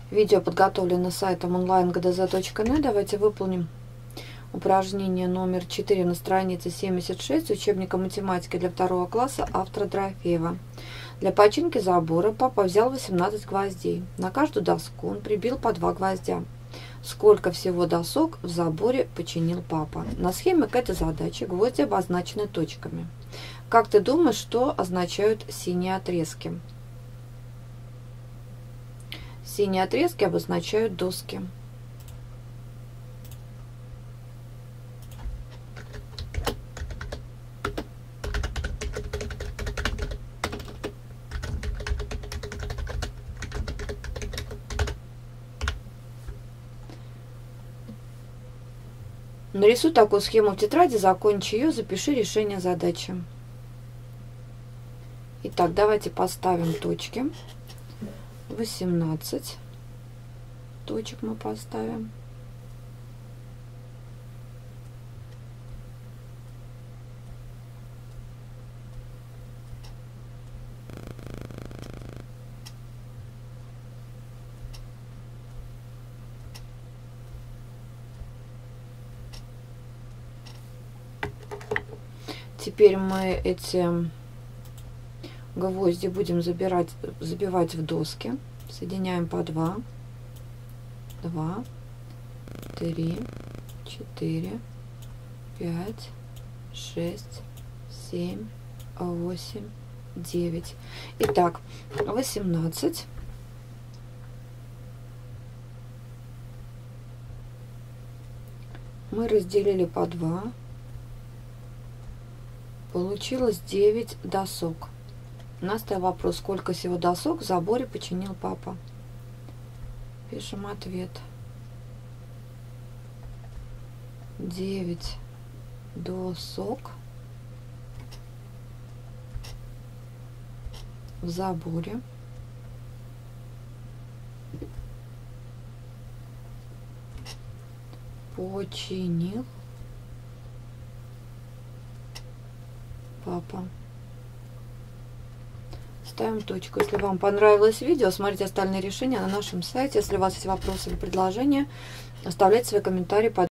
Видео подготовлено сайтом online.gdz.net. Давайте выполним упражнение номер 4 на странице 76 учебника математики для 2 класса автора Дорофеева. Для починки забора папа взял 18 гвоздей. На каждую доску он прибил по 2 гвоздя. Сколько всего досок в заборе починил папа? На схеме к этой задаче гвозди обозначены точками. Как ты думаешь, что означают синие отрезки? Синие отрезки обозначают доски. Нарисуй такую схему в тетради, закончи ее, запиши решение задачи. Итак, давайте поставим точки. 18 точек мы поставим. Теперь мы эти гвозди будем забивать в доски. Соединяем по 2, 2, 3, 4, 5, 6, 7, 8, 9. Итак, 18. Мы разделили по 2. Получилось 9 досок. У нас стоял вопрос, сколько всего досок в заборе починил папа. Пишем ответ. 9 досок в заборе починил папа. Ставим точку. Если вам понравилось видео, смотрите остальные решения на нашем сайте. Если у вас есть вопросы или предложения, оставляйте свои комментарии под